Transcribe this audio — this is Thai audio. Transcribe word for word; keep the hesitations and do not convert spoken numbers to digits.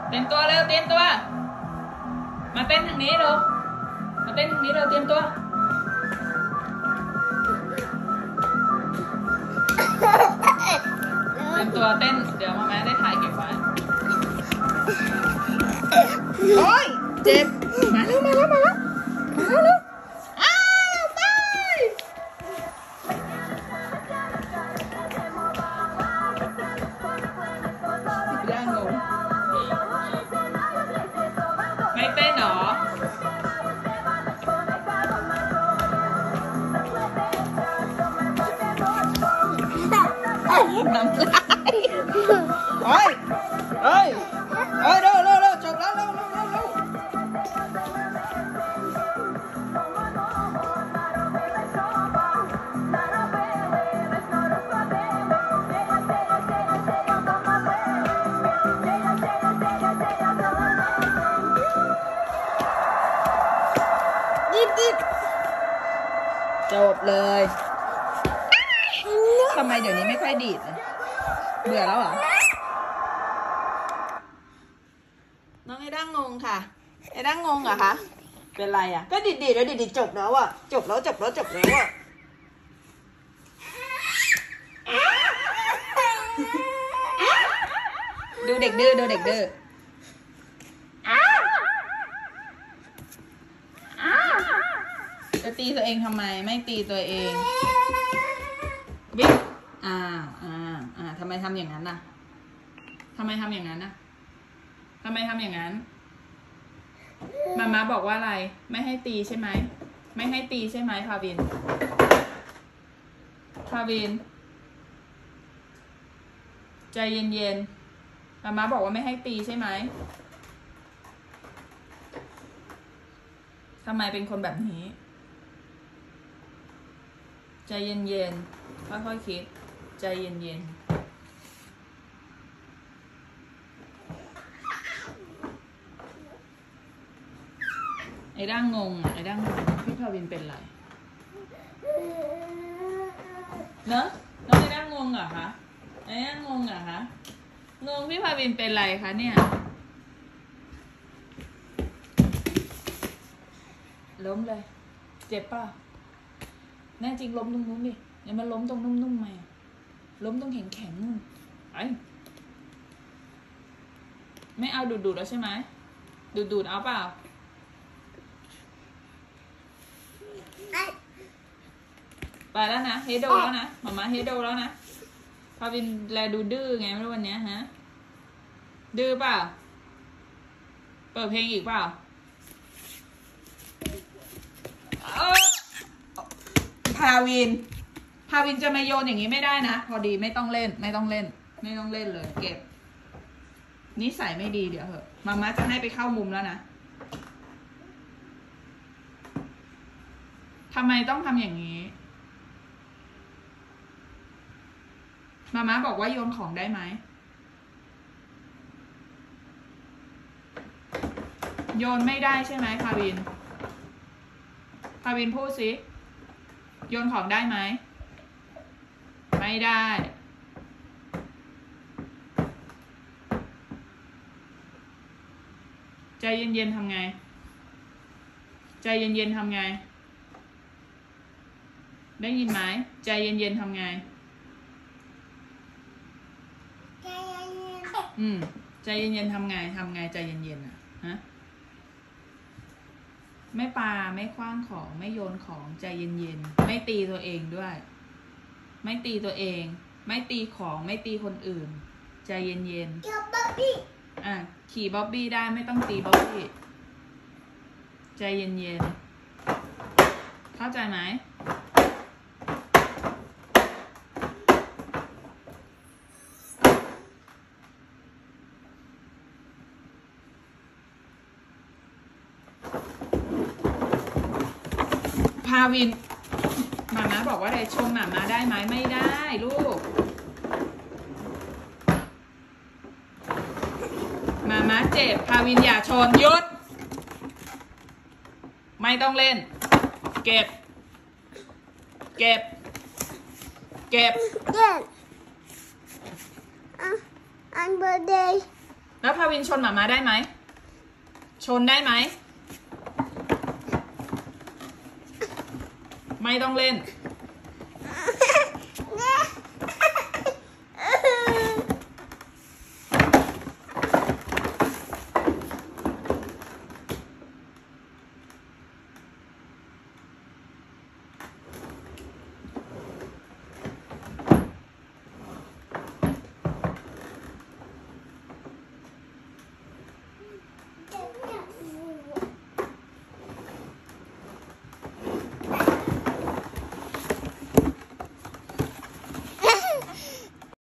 เตรียมตัวเร็วเตรียมตัวมาเต้นทางนี้เร็วมาเต้นทางนี้เร็วเตรียมตัวเตรียมตัวเต้นเดี๋ยวมาแม่ได้ถ่ายเก็บไว้โอ๊ยเจ็บมาแล้วมาแล้วมาแล้วมาแล้วเร็วอ้าวไปย่างงไม่เต้นหรอน้ำลายเฮ้ยเฮ้ยเฮ้ยเร็วเร็วเร็วจบแล้วเร็วเร็วเร็วเร็วจบเลยทำไมเดี๋ยวนี้ไม่ค่อยดีดเลยเบื่อแล้วเหรอน้องไอ้ด้างงงค่ะไอ้ด้างงงเหรอคะเป็นไรอ่ะก็ดีดดีแล้วดีดจบแล้วอ่ะจบแล้วจบแล้วจบแล้วอ่ะดูเด็กดื้อดูเด็กดื้อจะตีตัวเองทำไมไม่ตีตัวเองบิ๊กอ่าอ่าอ่าทำไมทำอย่างนั้นน่ะทำไมทำอย่างนั้นน่ะทำไมทำอย่างนั้นมาม่าบอกว่าอะไรไม่ให้ตีใช่ไหมไม่ให้ตีใช่ไหมพาวินพาวินใจเย็นๆมาม่าบอกว่าไม่ให้ตีใช่ไหมทำไมเป็นคนแบบนี้ใจเย็นๆค่อยๆคิดใจเย็นๆไอ้ด้างงงอ่ะไอ้ด้างงงพี่พาวินเป็นไรเนอะน้องไอ้ด้างงงเหรอคะไอ้ด้างงงเหรอคะงงพี่พาวินเป็นไรคะเนี่ยล้มเลยเจ็บป่ะแน่จริงล้มตรงนู้นดิอย่ามาล้มตรงนุ่มๆไหมล้มตรงแข็งๆนู่นไอ้ไม่เอาดูดๆแล้วใช่ไหมดูดๆเอาเปล่าไปแล้วนะเฮโดแล้วนะมาม่าเฮโดแล้วนะพาวินแลดูดื้อไงไม่รู้วันนี้ฮะดื้อเปล่าเปิดเพลงอีกเปล่าพาวินพาวินจะมาโยนอย่างนี้ไม่ได้นะพอดีไม่ต้องเล่นไม่ต้องเล่นไม่ต้องเล่นเลยเก็บนิสัยไม่ดีเดี๋ยวเหอะมาม่าจะให้ไปเข้ามุมแล้วนะทำไมต้องทำอย่างนี้มาม่าบอกว่าโยนของได้ไหมโยนไม่ได้ใช่ไหมพาวินพาวินพูดสิโยนของได้ไหมไม่ได้ใจเย็นๆทำไงใจเย็นๆทำไงได้ยินไหมใจเย็นๆทำไงอืมใจเย็นๆทำไงทำไงใจเย็นๆอ่ะฮะไม่ปาไม่คว้างของไม่โยนของใจเย็นๆไม่ตีตัวเองด้วยไม่ตีตัวเองไม่ตีของไม่ตีคนอื่นใจเย็นๆบ๊อบบี้อ่ะขี่บ๊อบบี้ได้ไม่ต้องตีบ๊อบบี้ใจเย็นๆเข้าใจไหมพาวินมาม่าบอกว่าอะไรชมมาม่าได้ไหมไม่ได้ลูกมาม่าเจ็บพาวินอย่าชนหยุดไม่ต้องเล่นเก็บเก็บเก็บเก็บอันเบอร์เดย์เอแล้วพาวินชนหมามาได้ไหมชนได้ไหมไม่ต้องเล่น